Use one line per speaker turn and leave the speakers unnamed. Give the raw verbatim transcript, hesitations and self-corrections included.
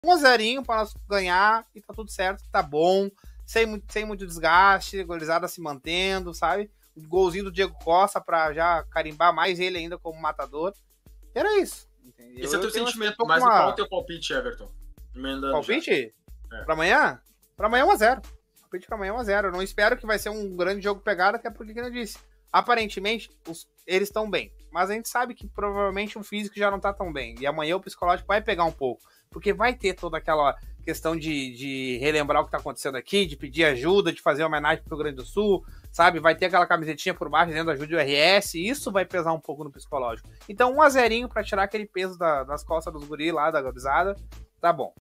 um a zero pra nós ganhar e tá tudo certo, tá bom. Sem, sem muito desgaste, goleada se mantendo, sabe? O golzinho do Diego Costa pra já carimbar mais ele ainda como matador. E era isso. Entendeu?
Esse é o teu
Eu
sentimento,
uma...
mas qual é o teu palpite, Everton? Emendando
palpite?
É.
Pra amanhã? Pra amanhã um a zero. Palpite pra amanhã um a zero. Eu não espero que vai ser um grande jogo pegado, até porque, como eu disse, aparentemente os, eles estão bem. Mas a gente sabe que provavelmente o físico já não tá tão bem. E amanhã o psicológico vai pegar um pouco. Porque vai ter toda aquela questão de, de relembrar o que tá acontecendo aqui, de pedir ajuda, de fazer homenagem pro Rio Grande do Sul, sabe? Vai ter aquela camisetinha por baixo dizendo ajude o R S, e isso vai pesar um pouco no psicológico. Então um a zero pra tirar aquele peso da, das costas dos guris lá, da gurizada, tá bom.